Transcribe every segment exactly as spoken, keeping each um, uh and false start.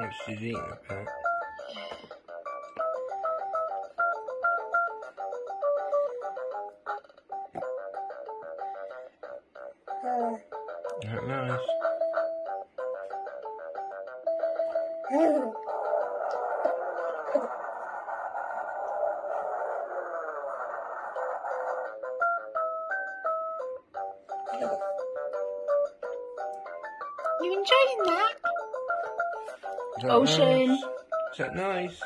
Oh, she's eating a bit. Isn't that nice? You enjoying that? Is that Ocean. Nice? Is that nice?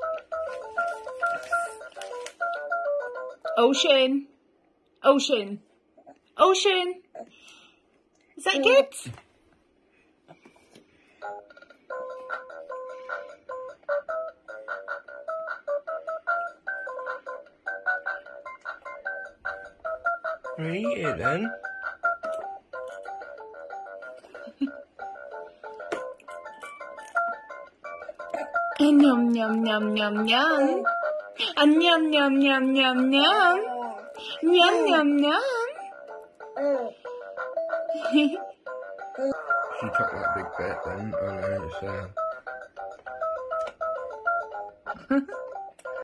Ocean. Ocean. Ocean. Is that good? Well, eat it then. Yum yum yum yum yum. And yum yum yum yum yum. Yum yum yum. She took that big bit then, and then it's uh